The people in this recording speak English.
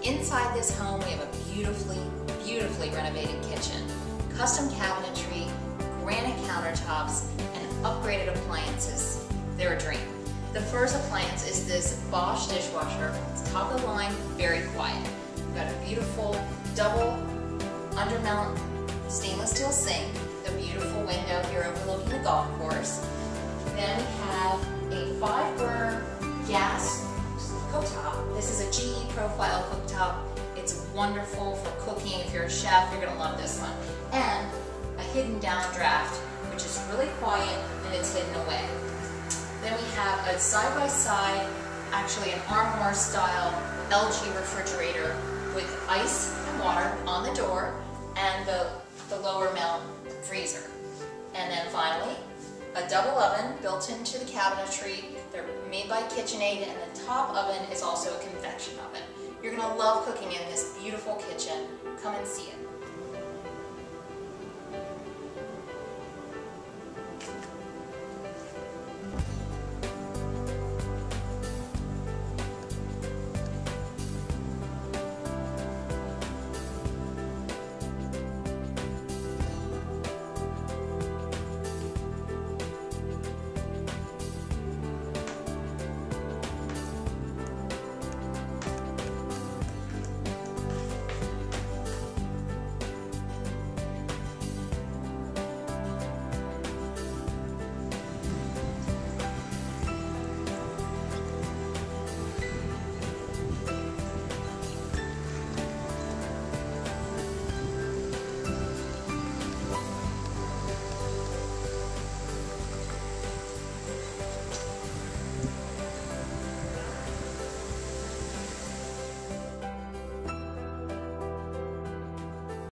Inside this home, we have a beautifully renovated kitchen, custom cabinetry, granite countertops, and upgraded appliances. They're a dream. The first appliance is this Bosch dishwasher. It's top of the line, very quiet. We've got a beautiful double undermount stainless steel sink, a beautiful window here overlooking the golf course. Then we have a 5-burner gas cooktop. This is a GE profile cooktop. It's wonderful for cooking. If you're a chef, you're gonna love this one. And a hidden downdraft, which is really quiet and it's hidden away. Then we have a side-by-side, actually an Armour style LG refrigerator with ice and water on the door and the lower mount freezer. And then finally, a double oven built into the cabinetry. They're made by KitchenAid, and the top oven is also a convection oven. You're gonna love cooking in this beautiful kitchen. Come and see it.